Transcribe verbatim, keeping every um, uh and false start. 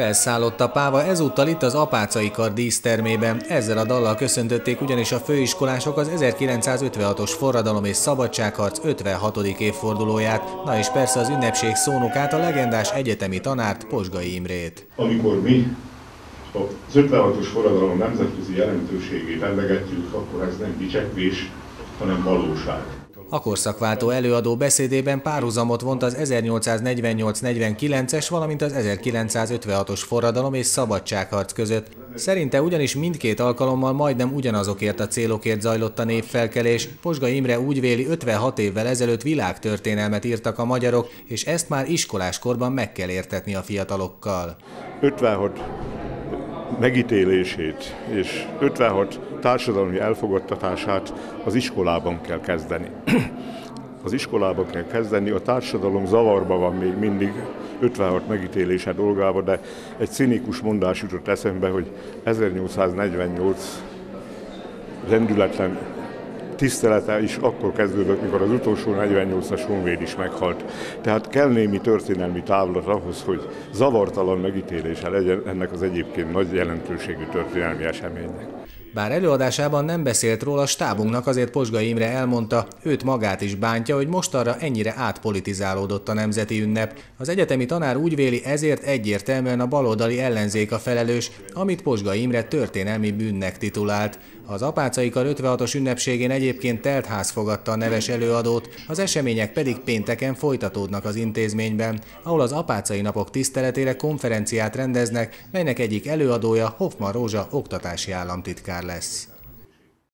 Felszállott a páva ezúttal itt az Apáczai Kar dísztermében. Ezzel a dallal köszöntötték ugyanis a főiskolások az ezerkilencszázötvenhatos forradalom és szabadságharc ötvenhatodik évfordulóját, na és persze az ünnepség szónokát, a legendás egyetemi tanárt, Pozsgai Imrét. Amikor mi az ötvenhatos forradalom nemzetközi jelentőségét emlegetjük, akkor ez nem dicsekvés, hanem valóság. A korszakváltó előadó beszédében párhuzamot vont az ezernyolcszáznegyvennyolc negyvenkilences, valamint az ezerkilencszázötvenhatos forradalom és szabadságharc között. Szerinte ugyanis mindkét alkalommal majdnem ugyanazokért a célokért zajlott a népfelkelés. Pozsgai Imre úgy véli, ötvenhat évvel ezelőtt világtörténelmet írtak a magyarok, és ezt már iskoláskorban meg kell értetni a fiatalokkal. ötvenhat megítélését és ötvenhat társadalmi elfogadtatását az iskolában kell kezdeni. Az iskolában kell kezdeni, a társadalom zavarba van még mindig ötvenhat megítélése dolgában, de egy cinikus mondás jutott eszembe, hogy ezernyolcszáznegyvennyolc rendületlen tisztelete is akkor kezdődött, mikor az utolsó negyvennyolcas honvéd is meghalt. Tehát kell némi történelmi távlat ahhoz, hogy zavartalan megítélése legyen ennek az egyébként nagy jelentőségű történelmi eseménynek. Bár előadásában nem beszélt róla, stábunknak azért Pozsgai Imre elmondta, őt magát is bántja, hogy mostanra ennyire átpolitizálódott a nemzeti ünnep. Az egyetemi tanár úgy véli, ezért egyértelműen a baloldali ellenzék a felelős, amit Pozsgai Imre történelmi bűnnek titulált. Az Apáczai Kar ötvenhatos ünnepségén egyébként teltház fogadta a neves előadót, az események pedig pénteken folytatódnak az intézményben, ahol az apáczai napok tiszteletére konferenciát rendeznek, melynek egyik előadója Hoffmann Rózsa oktatási államtitkár lesz.